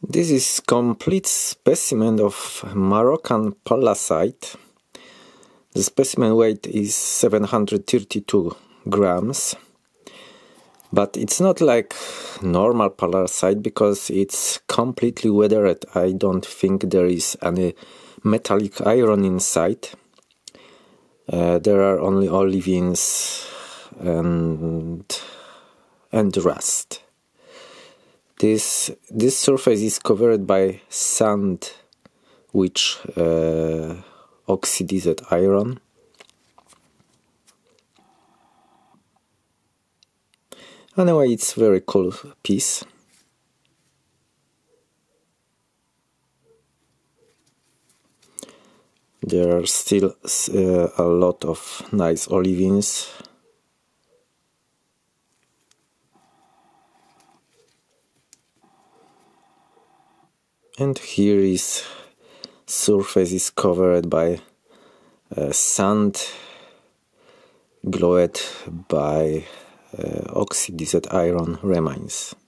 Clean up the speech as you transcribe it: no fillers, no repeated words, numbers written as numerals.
This is complete specimen of Moroccan Pallasite. The specimen weight is 732 grams. But it's not like normal Pallasite because it's completely weathered. I don't think there is any metallic iron inside. There are only olivines and rust. This surface is covered by sand, which oxidized iron. Anyway, it's very cool piece. There are still a lot of nice olivines. And here is surface is covered by sand, glowed by oxidized iron remains.